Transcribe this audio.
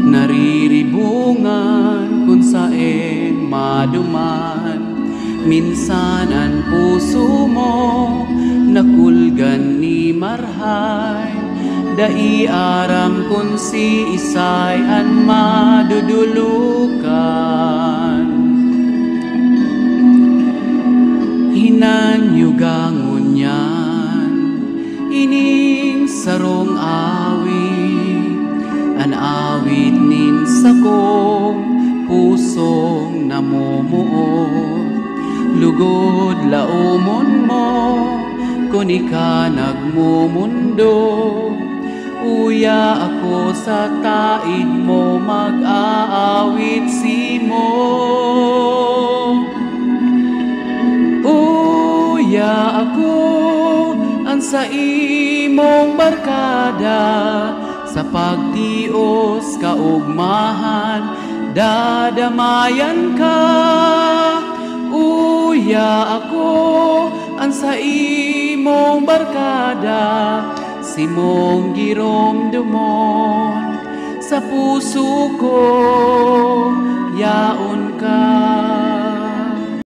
nariribungan kung saan maduman. Minsan ang puso mo nakulgan ni marhay, dai aram kung si isay an madudulukan. Hinanyugangon yan ining sarong awit, an awit nin sakong pusong namumuot. Lugod laumon mo kung ika nagmumundo, uya ako sa taid mo mag-aawit simo. Uya ako ang sa imong barkada, sa pagtios kaugmahan dadamayan ka. Uya ako ang sa imong barkada, simong giromdomon sa puso ko yaon ka.